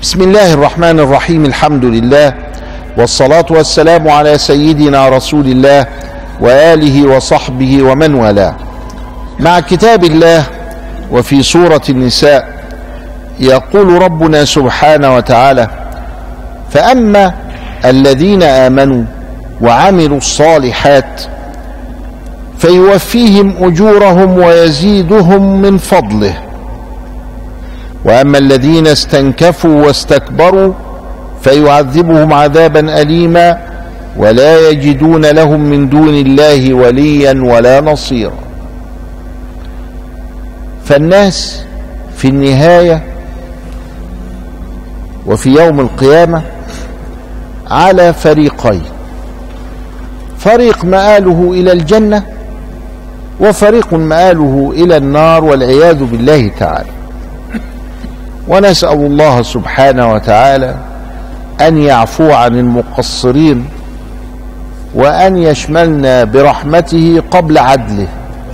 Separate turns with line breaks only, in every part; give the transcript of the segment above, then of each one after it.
بسم الله الرحمن الرحيم. الحمد لله والصلاة والسلام على سيدنا رسول الله وآله وصحبه ومن والاه. مع كتاب الله وفي سورة النساء يقول ربنا سبحانه وتعالى: فأما الذين آمنوا وعملوا الصالحات فيوفيهم أجورهم ويزيدهم من فضله، وأما الذين استنكفوا واستكبروا فيعذبهم عذابا أليما ولا يجدون لهم من دون الله وليا ولا نصيرا. فالناس في النهاية وفي يوم القيامة على فريقين: فريق مآله إلى الجنة، وفريق مآله إلى النار والعياذ بالله تعالى. ونسأل الله سبحانه وتعالى أن يعفو عن المقصرين وأن يشملنا برحمته قبل عدله،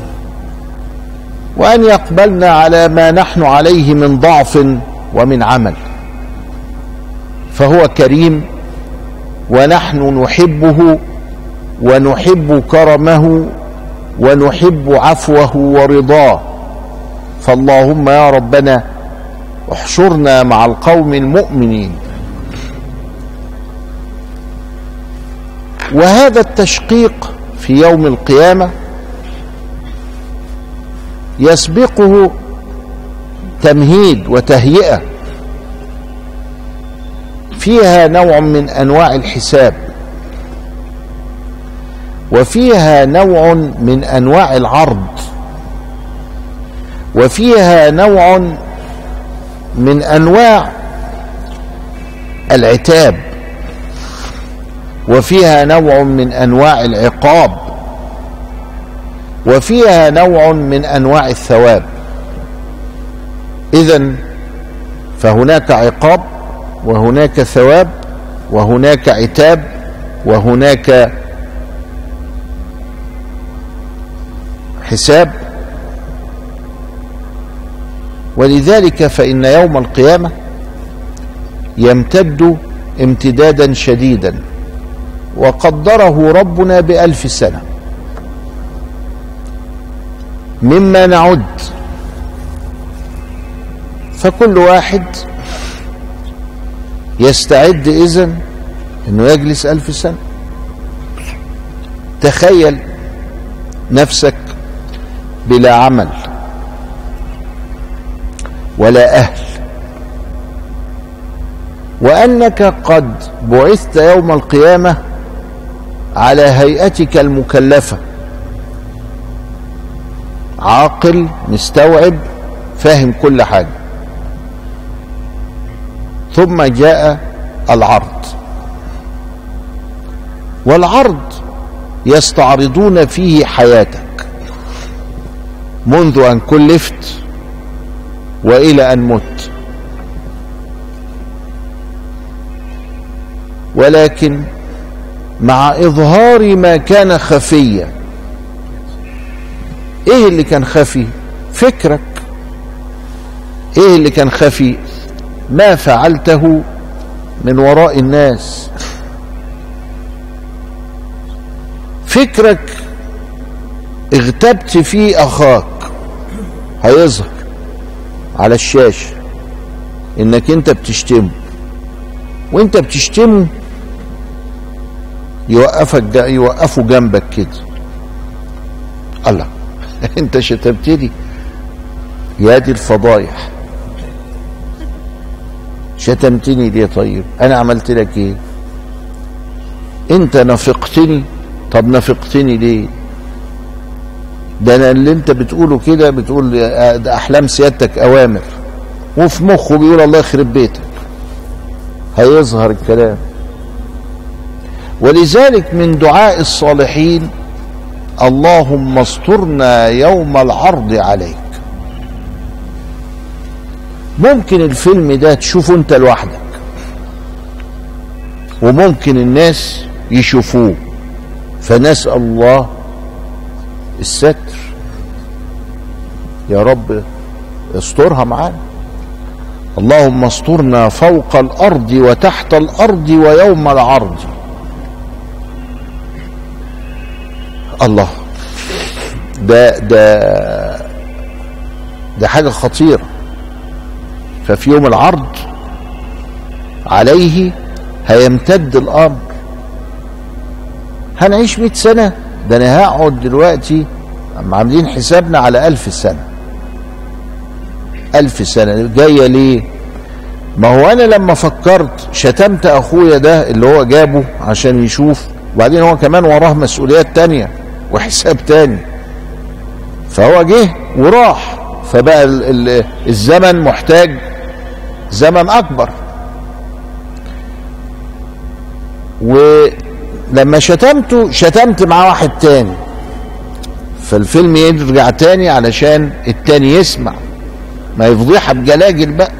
وأن يقبلنا على ما نحن عليه من ضعف ومن عمل، فهو كريم ونحن نحبه ونحب كرمه ونحب عفوه ورضاه. فاللهم يا ربنا احشرنا مع القوم المؤمنين. وهذا التشقيق في يوم القيامة يسبقه تمهيد وتهيئة فيها نوع من أنواع الحساب، وفيها نوع من أنواع العرض، وفيها نوع من أنواع العتاب، وفيها نوع من أنواع العقاب، وفيها نوع من أنواع الثواب. إذن فهناك عقاب وهناك ثواب وهناك عتاب وهناك حساب. ولذلك فإن يوم القيامة يمتد امتدادا شديدا، وقدره ربنا ب1000 سنة مما نعد. فكل واحد يستعد إذن أنه يجلس 1000 سنة. تخيل نفسك بلا عمل ولا أهل، وأنك قد بعثت يوم القيامة على هيئتك المكلفة، عاقل مستوعب فاهم كل حاجة. ثم جاء العرض، والعرض يستعرضون فيه حياتك منذ أن كلفت وإلى أن مت. ولكن مع إظهار ما كان خفيا. إيه اللي كان خفي؟ فكرك. إيه اللي كان خفي؟ ما فعلته من وراء الناس. فكرك اغتبت فيه أخاك، هيظهر على الشاشة انك انت بتشتمه، وانت بتشتمه يوقفوا جنبك كده. الله انت شتمتني يا دي الفضايح، شتمتني ليه؟ طيب انا عملت لك ايه؟ انت نافقتني. طب نافقتني ليه؟ ده انا اللي انت بتقوله كده بتقول ده احلام سيادتك اوامر، وفي مخه بيقول الله يخرب بيتك. هيظهر الكلام. ولذلك من دعاء الصالحين: اللهم استرنا يوم العرض عليك. ممكن الفيلم ده تشوفه انت لوحدك، وممكن الناس يشوفوه، فنسأل الله الستر. يا رب استرها معانا. اللهم استرنا فوق الأرض وتحت الأرض ويوم العرض. الله، ده حاجة خطيرة. ففي يوم العرض عليه هيمتد الأمر. هنعيش 100 سنة، ده أنا هقعد دلوقتي عاملين حسابنا على 1000 سنة. 1000 سنة جاية ليه؟ ما هو أنا لما فكرت شتمت أخويا ده اللي هو جابه عشان يشوف، وبعدين هو كمان وراه مسؤوليات تانية وحساب تاني، فهو جه وراح، فبقى الزمن محتاج زمن أكبر. ولما شتمت مع واحد تاني، فالفيلم يرجع تاني علشان التاني يسمع، ما يفضيحها بجلاجل بقى.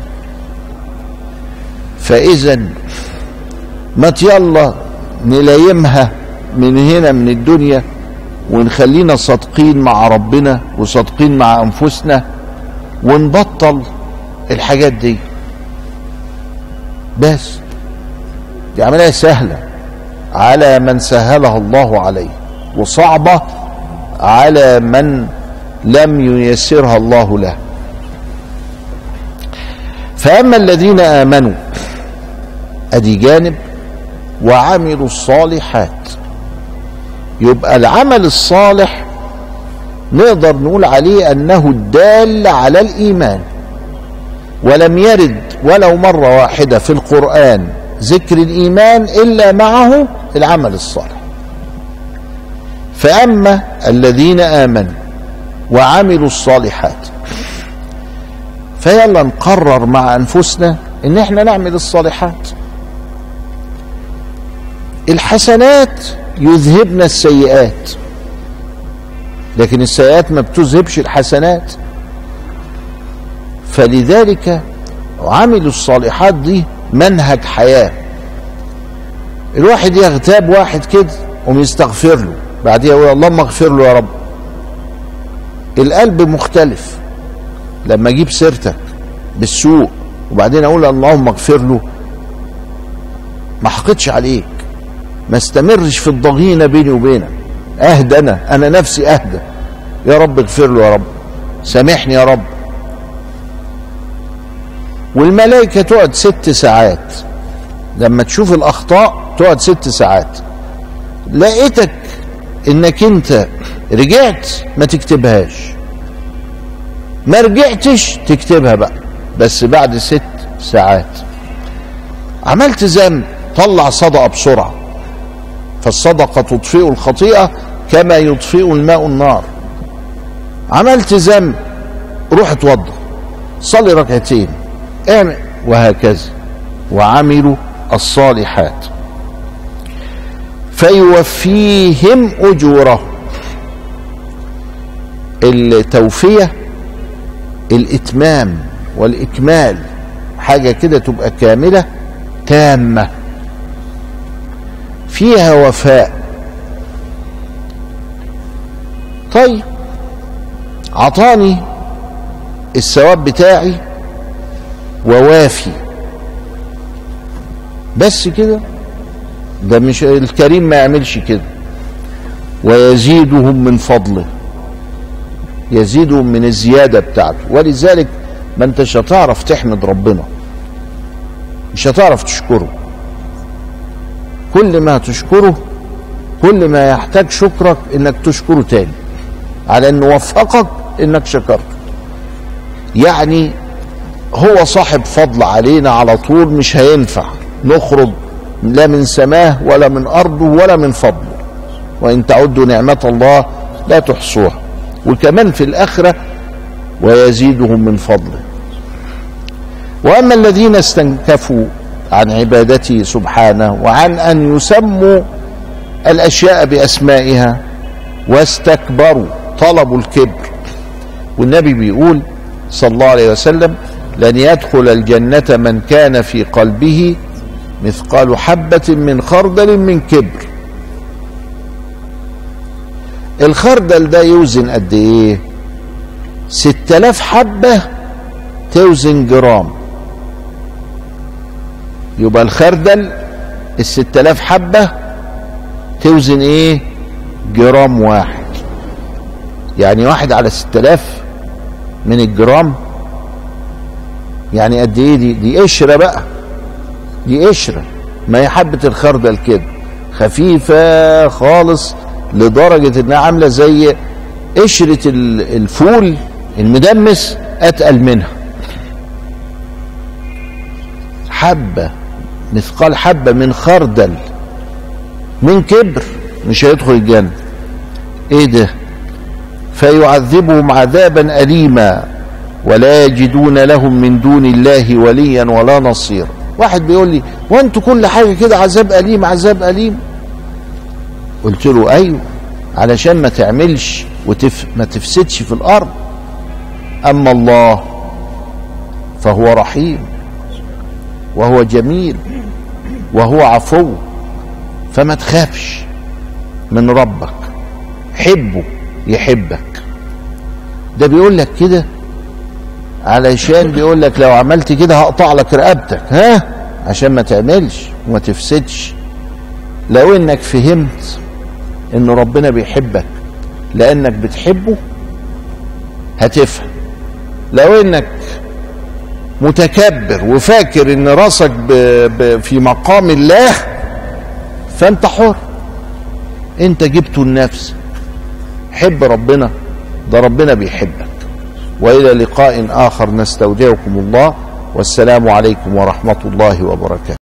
فإذا ما يلا نلايمها من هنا من الدنيا، ونخلينا صادقين مع ربنا وصادقين مع أنفسنا، ونبطل الحاجات دي. بس دي عملية سهلة على من سهلها الله عليه، وصعبة على من لم ييسرها الله له. فأما الذين آمنوا، أدي جانب، وعملوا الصالحات. يبقى العمل الصالح نقدر نقول عليه أنه الدال على الإيمان، ولم يرد ولو مرة واحدة في القرآن ذكر الإيمان إلا معه العمل الصالح. فأما الذين آمنوا وعملوا الصالحات، فيلا نقرر مع أنفسنا إن احنا نعمل الصالحات. الحسنات يذهبن السيئات، لكن السيئات ما بتذهبش الحسنات. فلذلك عملوا الصالحات دي منهج حياة. الواحد يغتاب واحد كده ويستغفر له، بعديها يقول اللهم اغفر له يا رب. القلب مختلف. لما اجيب سيرتك بالسوء وبعدين اقول اللهم اغفر له، ما حقدش عليك، ما استمرش في الضغينة بيني وبينك، اهدى، انا نفسي اهدى، يا رب اغفر له، يا رب سامحني يا رب. والملائكة تقعد 6 ساعات، لما تشوف الاخطاء تقعد 6 ساعات. لقيتك انك انت رجعت ما تكتبهاش، ما رجعتش تكتبها بقى، بس بعد 6 ساعات. عملت ذنب، طلع صدقة بسرعة، فالصدقة تطفئ الخطيئة كما يطفئ الماء النار. عملت ذنب، روح اتوضى، صلي ركعتين، اعمل، وهكذا. وعملوا الصالحات فيوفيهم أجورهم. التوفية الإتمام والإكمال، حاجة كده تبقى كاملة تامة فيها وفاء. طيب عطاني الثواب بتاعي ووافي، بس كده؟ ده مش الكريم، ما يعملش كده. ويزيدهم من فضله، يزيدهم من الزيادة بتاعته. ولذلك ما انتش هتعرف تحمد ربنا، مش هتعرف تشكره. كل ما تشكره كل ما يحتاج شكرك انك تشكره تاني، على انه وفقك انك شكرته. يعني هو صاحب فضل علينا على طول، مش هينفع نخرج لا من سماه ولا من أرضه ولا من فضله. وإن تعدوا نعمة الله لا تحصوها. وكمان في الآخرة ويزيدهم من فضله. وأما الذين استنكفوا عن عبادته سبحانه وعن أن يسموا الأشياء بأسمائها واستكبروا، طلبوا الكبر. والنبي بيقول صلى الله عليه وسلم لن يدخل الجنة من كان في قلبه مثقال حبة من خردل من كبر. الخردل ده يوزن قد ايه؟ 6000 حبة توزن جرام. يبقى الخردل 6000 حبة توزن ايه؟ جرام واحد. يعني 1 على 6000 من الجرام، يعني قد ايه؟ دي قشرة بقى، دي قشرة. ما هي حبة الخردل كده خفيفة خالص لدرجة انها عاملة زي قشرة الفول المدمس، اتقل منها. حبة مثقال حبة من خردل من كبر مش هيدخل الجنة. ايه ده؟ فيعذبهم عذابا أليما ولا يجدون لهم من دون الله وليا ولا نصيرا. واحد بيقول لي وانتوا كل حاجة كده عذاب أليم عذاب أليم. قلت له ايوه، علشان ما تعملش ما تفسدش في الأرض. أما الله فهو رحيم وهو جميل وهو عفو، فما تخافش من ربك، حبه يحبك. ده بيقول لك كده علشان بيقول لك لو عملت كده هقطع لك رقبتك، عشان ما تعملش وما تفسدش. لو انك فهمت ان ربنا بيحبك لانك بتحبه هتفهم. لو انك متكبر وفاكر ان راسك في مقام الله فانت حر، انت جبته لنفسك. حب ربنا، ده ربنا بيحبك. والى لقاء اخر نستودعكم الله، والسلام عليكم ورحمة الله وبركاته.